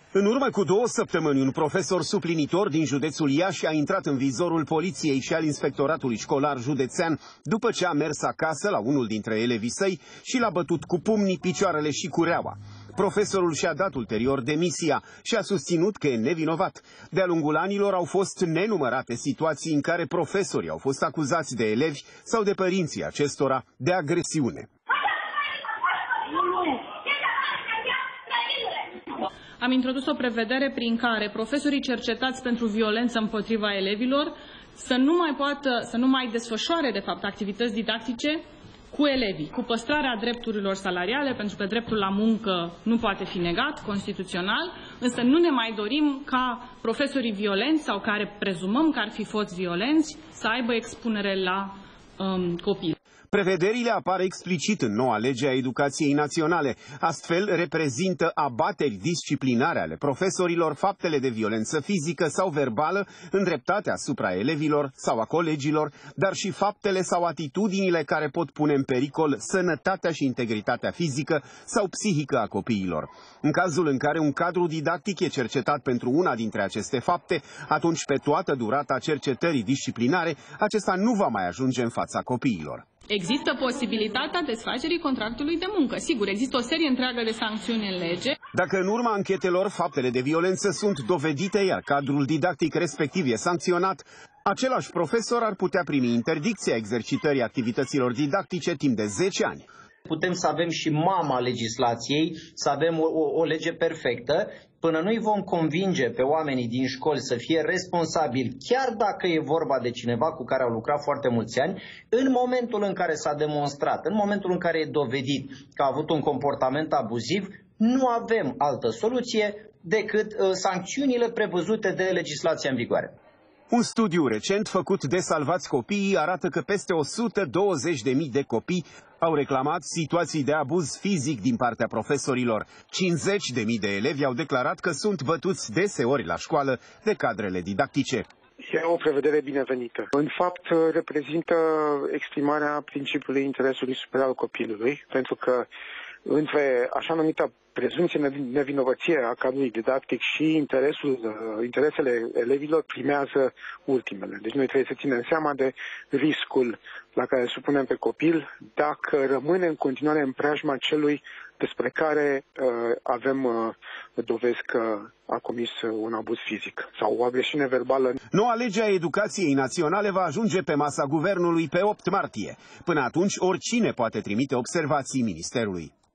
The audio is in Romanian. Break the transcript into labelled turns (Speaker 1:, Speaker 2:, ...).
Speaker 1: În urmă cu 2 săptămâni, un profesor suplinitor din județul Iași a intrat în vizorul poliției și al inspectoratului școlar județean după ce a mers acasă la unul dintre elevii săi și l-a bătut cu pumnii, picioarele și cureaua. Profesorul și-a dat ulterior demisia și a susținut că e nevinovat. De-a lungul anilor au fost nenumărate situații în care profesorii au fost acuzați de elevi sau de părinții acestora de agresiune.
Speaker 2: Am introdus o prevedere prin care profesorii cercetați pentru violență împotriva elevilor să nu mai desfășoare, de fapt, activități didactice cu elevii, cu păstrarea drepturilor salariale, pentru că dreptul la muncă nu poate fi negat constituțional, însă nu ne mai dorim ca profesorii violenți sau care prezumăm că ar fi fost violenți să aibă expunere la copii.
Speaker 1: Prevederile apar explicit în noua lege a educației naționale. Astfel, reprezintă abateri disciplinare ale profesorilor faptele de violență fizică sau verbală îndreptate asupra elevilor sau a colegilor, dar și faptele sau atitudinile care pot pune în pericol sănătatea și integritatea fizică sau psihică a copiilor. În cazul în care un cadru didactic e cercetat pentru una dintre aceste fapte, atunci pe toată durata cercetării disciplinare, acesta nu va mai ajunge în fața copiilor.
Speaker 2: Există posibilitatea desfacerii contractului de muncă. Sigur, există o serie întreagă de sancțiuni în lege.
Speaker 1: Dacă în urma anchetelor faptele de violență sunt dovedite, iar cadrul didactic respectiv e sancționat, același profesor ar putea primi interdicția exercitării activităților didactice timp de 10 ani.
Speaker 3: Putem să avem și mama legislației, să avem o lege perfectă, până nu-i vom convinge pe oamenii din școli să fie responsabili, chiar dacă e vorba de cineva cu care au lucrat foarte mulți ani, în momentul în care s-a demonstrat, în momentul în care e dovedit că a avut un comportament abuziv, nu avem altă soluție decât sancțiunile prevăzute de legislația în vigoare.
Speaker 1: Un studiu recent făcut de Salvați Copiii arată că peste 120.000 de copii au reclamat situații de abuz fizic din partea profesorilor. 50.000 de elevi au declarat că sunt bătuți deseori la școală de cadrele didactice.
Speaker 4: E o prevedere binevenită. În fapt, reprezintă exprimarea principiului interesului superior al copilului, pentru că între așa numită prezumție nevinovăție a cadrului didactic și interesele elevilor primează ultimele. Deci noi trebuie să ținem seama de riscul la care supunem pe copil dacă rămâne în continuare în preajma celui despre care avem dovezi că a comis un abuz fizic sau o agresiune verbală.
Speaker 1: Noua lege a educației naționale va ajunge pe masa guvernului pe 8 martie. Până atunci, oricine poate trimite observații ministerului.